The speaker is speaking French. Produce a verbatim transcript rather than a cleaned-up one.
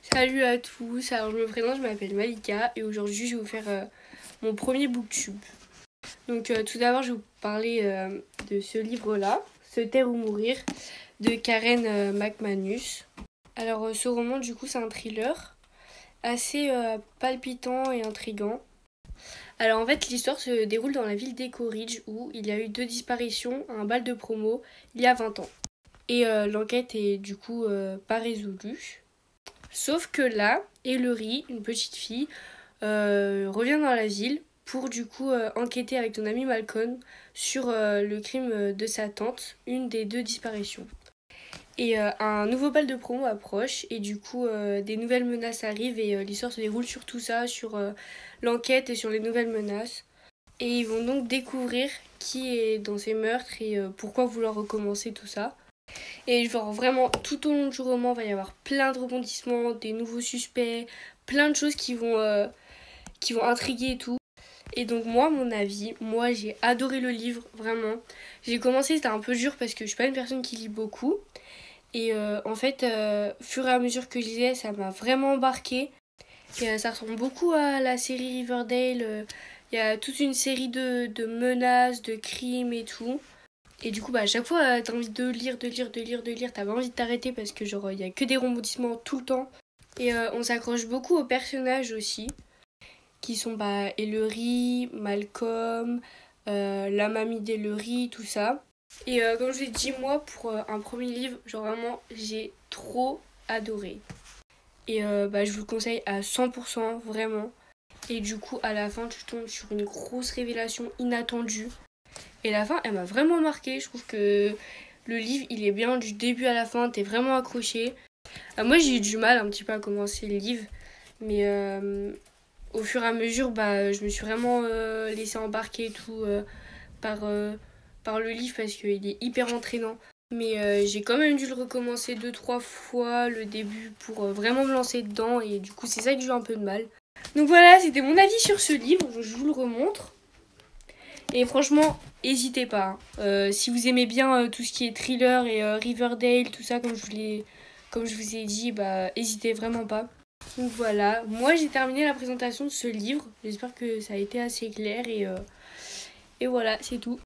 Salut à tous, alors je me présente, je m'appelle Malika et aujourd'hui je vais vous faire euh, mon premier booktube. Donc euh, tout d'abord je vais vous parler euh, de ce livre-là, Se taire ou mourir, de Karen euh, McManus. Alors euh, ce roman du coup c'est un thriller assez euh, palpitant et intriguant. Alors en fait l'histoire se déroule dans la ville d'Ecoridge où il y a eu deux disparitions à un bal de promo il y a vingt ans. Et euh, l'enquête est du coup euh, pas résolue. Sauf que là, Ellery, une petite fille, euh, revient dans la ville pour du coup euh, enquêter avec ton ami Malcolm sur euh, le crime de sa tante, une des deux disparitions. Et euh, un nouveau bal de promo approche et du coup euh, des nouvelles menaces arrivent et euh, l'histoire se déroule sur tout ça, sur euh, l'enquête et sur les nouvelles menaces. Et ils vont donc découvrir qui est dans ces meurtres et euh, pourquoi vouloir recommencer tout ça. Et genre vraiment tout au long du roman, il va y avoir plein de rebondissements, des nouveaux suspects, plein de choses qui vont, euh, qui vont intriguer et tout. Et donc moi, mon avis, moi j'ai adoré le livre, vraiment. J'ai commencé, c'était un peu dur parce que je suis pas une personne qui lit beaucoup. Et euh, en fait, euh, fur et à mesure que je lisais, ça m'a vraiment embarqué. Et euh, ça ressemble beaucoup à la série Riverdale. Il y a toute une série de, de menaces, de crimes et tout. Et du coup, bah, à chaque fois, euh, t'as envie de lire, de lire, de lire, de lire. T'as pas envie de t'arrêter parce que, genre, il y a que des rebondissements tout le temps. Et euh, on s'accroche beaucoup aux personnages aussi, qui sont bah, Ellery, Malcolm, euh, la mamie d'Ellery, tout ça. Et euh, comme je l'ai dit, moi, pour euh, un premier livre, genre vraiment, j'ai trop adoré. Et euh, bah, je vous le conseille à cent pour cent, vraiment. Et du coup, à la fin, tu tombes sur une grosse révélation inattendue. Et la fin, elle m'a vraiment marqué. Je trouve que le livre, il est bien du début à la fin. T'es vraiment accroché. Euh, moi, j'ai eu du mal un petit peu à commencer le livre. Mais euh, au fur et à mesure, bah, je me suis vraiment euh, laissée embarquer et tout euh, par, euh, par le livre parce qu'il est hyper entraînant. Mais euh, j'ai quand même dû le recommencer deux, trois fois le début pour euh, vraiment me lancer dedans. Et du coup, c'est ça que j'ai eu un peu de mal. Donc voilà, c'était mon avis sur ce livre. Je vous le remontre. Et franchement, n'hésitez pas. Hein. Euh, si vous aimez bien euh, tout ce qui est thriller et euh, Riverdale, tout ça, comme je, vous l'ai, comme je vous ai dit, bah, n'hésitez vraiment pas. Donc voilà, moi j'ai terminé la présentation de ce livre. J'espère que ça a été assez clair et, euh, et voilà, c'est tout.